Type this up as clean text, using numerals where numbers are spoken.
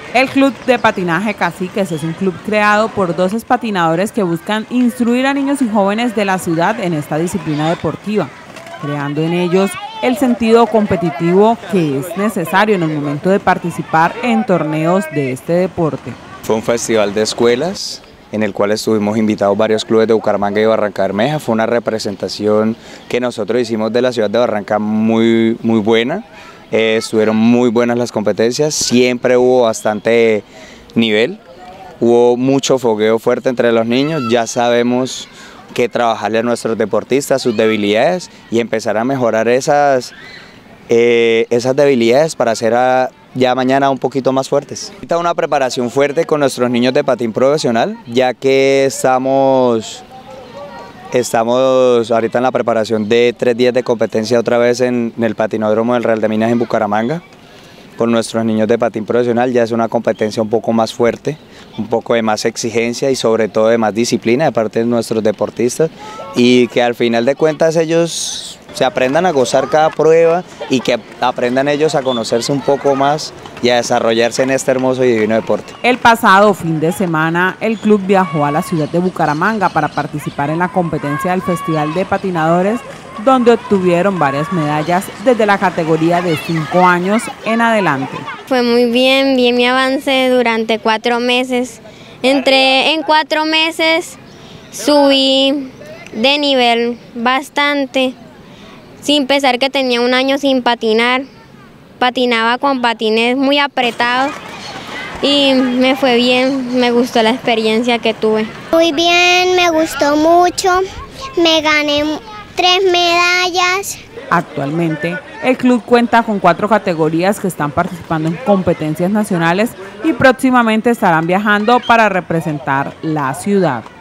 El Club de Patinaje Caciques es un club creado por 12 patinadores que buscan instruir a niños y jóvenes de la ciudad en esta disciplina deportiva, creando en ellos el sentido competitivo que es necesario en el momento de participar en torneos de este deporte. Fue un festival de escuelas en el cual estuvimos invitados varios clubes de Bucaramanga y Barranca Bermeja. Fue una representación que nosotros hicimos de la ciudad de Barranca muy buena. Estuvieron muy buenas las competencias, siempre hubo bastante nivel, hubo mucho fogueo fuerte entre los niños. Ya sabemos que trabajarle a nuestros deportistas sus debilidades y empezar a mejorar esas debilidades para hacer ya mañana un poquito más fuertes. Ahorita una preparación fuerte con nuestros niños de patín profesional, ya que estamos ahorita en la preparación de 3 días de competencia otra vez en el patinódromo del Real de Minas en Bucaramanga. Con nuestros niños de patín profesional ya es una competencia un poco más fuerte, un poco de más exigencia y sobre todo de más disciplina de parte de nuestros deportistas, y que al final de cuentas ellos se aprendan a gozar cada prueba y que aprendan ellos a conocerse un poco más y a desarrollarse en este hermoso y divino deporte. El pasado fin de semana, el club viajó a la ciudad de Bucaramanga para participar en la competencia del Festival de Patinadores, donde obtuvieron varias medallas desde la categoría de 5 años en adelante. Fue muy bien mi avance durante 4 meses. En 4 meses subí de nivel bastante, sin pensar que tenía un año sin patinar. Patinaba con patines muy apretados y me fue bien, me gustó la experiencia que tuve. Muy bien, me gustó mucho, me gané 3 medallas. Actualmente, el club cuenta con 4 categorías que están participando en competencias nacionales y próximamente estarán viajando para representar la ciudad.